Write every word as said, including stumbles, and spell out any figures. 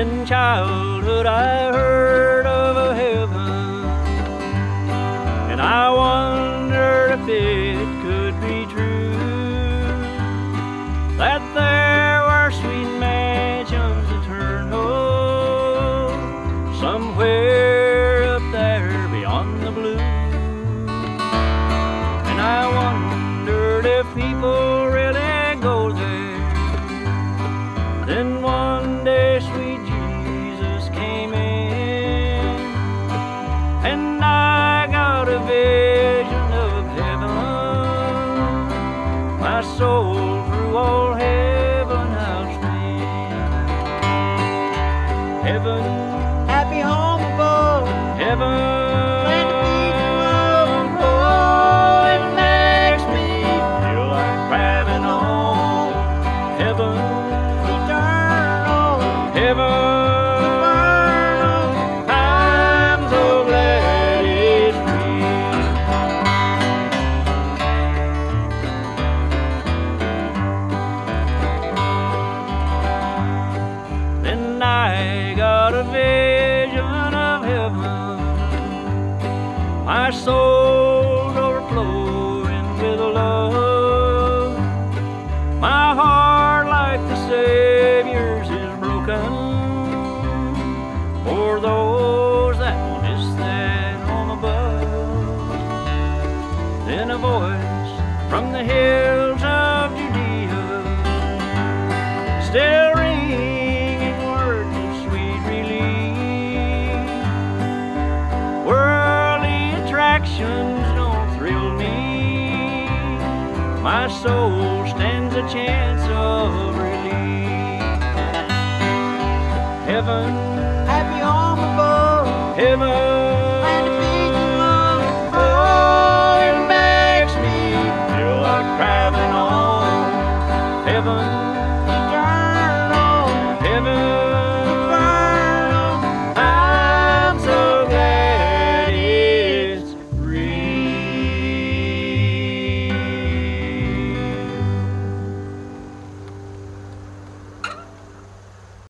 In childhood I heard of a heaven, and I wondered if it could be true, that there were sweet mansions eternal somewhere up there beyond the blue. And I wondered if people really go there. Then one day sweet Jesus came in, and I got a vision of heaven. My soul through all heaven I'll spin. Heaven, Happy home above, heaven, land of peace and love. oh, it makes me feel like driving on. Heaven, Eternal, heaven, eternal. I'm so glad it's real. Then I got a vision of heaven, my soul's overflowing with love. My heart, like the Savior's, is broken for those that will miss that home above. Then a voice from the hills of Judea, still ringing words of sweet relief. Worldly attractions don't thrill me, my soul stands a chance of relief. Heaven, Happy home above, heaven, land of peace and love. oh, it makes me feel like driving on. Heaven,